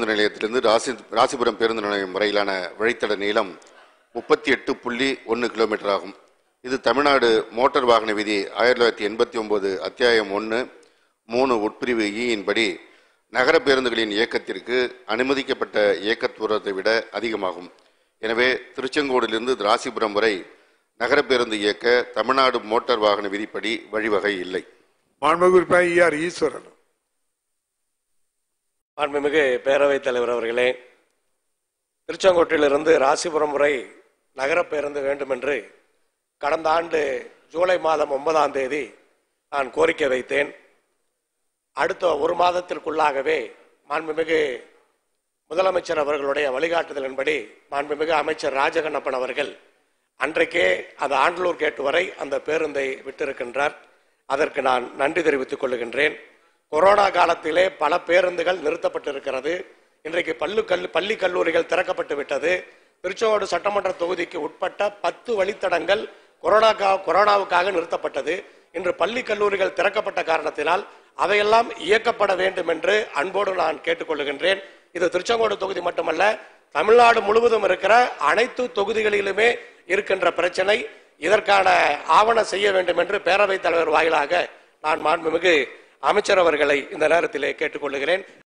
பேருந்து நிலையத்திலிருந்து ராசிபுரம் பேருந்து நிலையம் வரையிலான வழித்தட நீளம் 38.1 கிலோமீட்டர் ஆகும். இது தமிழ்நாடு மோட்டார் வாகன விதி 1989 அத்தியாயம் 1(3) உட்பிரிவு இ படி நகர பேருந்துகளின் இயக்கத்திற்கு அனுமதிக்கப்பட்ட இயக்க தூரத்தை விட அதிகமாகும். எனவே திருச்செங்கோடிலிருந்து ராசிபுரம் வரை நகர பேருந்து இயக்க தமிழ்நாடு மோட்டார் வாகன விதிப்படி வழிவகை இல்லை. மாண்புமிகு பேரவைத் தலைவர் அவர்களே, திருச்செங்கோட்டிலிருந்து ராசிபுரம் வரை நகர பேருந்து வேண்டும் என்று கடந்த ஆண்டு ஜூலை மாதம் 9ஆம் தேதி நான் கோரிக்கை வைத்தேன். அடுத்த ஒரு மாதத்திற்குள்ளாகவே மாண்புமிகு முதலமைச்சர் அவர்களுடைய வழிகாட்டுதலின்படி மாண்புமிகு அமைச்சர் ராஜகண்ணப்பன் அவர்கள் அன்றைக்கே அந்த ஆண்டலூர் கேட்டு வரை அந்த பேருந்தை விட்டிருக்கின்றார். அதற்கு நான் நன்றி தெரிவித்துக் கொள்கின்றேன். கொரோனா காலத்திலே பல பேருந்துகள் நிறுத்தப்பட்டிருக்கிறது. இன்றைக்கு பள்ளி கல்லூரிகள் திறக்கப்பட்டு விட்டது. திருச்செங்கோடு சட்டமன்ற தொகுதிக்கு உட்பட்ட 10 வழித்தடங்கள் கொரோனாவுக்காக நிறுத்தப்பட்டது. இன்று பள்ளி கல்லூரிகள் திறக்கப்பட்ட காரணத்தினால் அவையெல்லாம் இயக்கப்பட வேண்டும் என்று அன்போடு நான் கேட்டுக்கொள்கின்றேன். இது திருச்செங்கோடு தொகுதி மட்டுமல்ல, தமிழ்நாடு முழுவதும் இருக்கிற அனைத்து தொகுதிகளிலுமே இருக்கின்ற பிரச்சனை. இதற்கான ஆவணம் செய்ய வேண்டும் என்று பேரவைத் தலைவர் வாயிலாக நான் மாண்புமிகு அமைச்சர் அவர்களை இந்த நேரத்திலே கேட்டுக்கொள்கிறேன்.